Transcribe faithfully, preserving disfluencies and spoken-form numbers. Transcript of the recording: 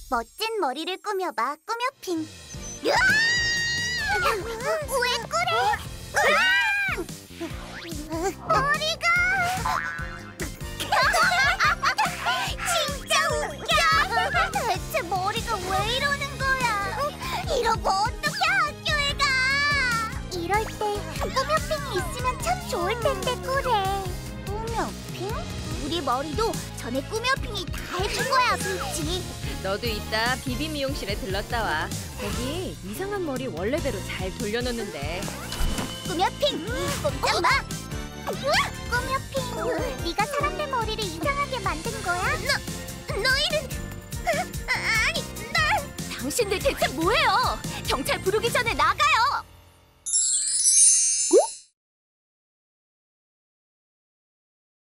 멋진 머리를 꾸며봐, 꾸며핑. 으아! 왜 그래? 머리가 진짜 웃겨. 대체 머리가 왜 이러는 거야? 이러고 어떻게 학교에 가? 이럴 때 꾸며핑이 있으면 참 좋을 텐데. 그래. 꾸며핑? 우리 머리도 전에 꾸며핑이 다 해준 거야, 그렇지? 너도 이따 비비 미용실에 들렀다 와. 거기 이상한 머리 원래대로 잘 돌려놓는데. 꾸며핑! 꼼짝 마! 꾸며핑! 네가 사람들 머리를 이상하게 만든 거야? 너, 너희는... 아니, 나... 당신들 대체 뭐예요? 경찰 부르기 전에 나가!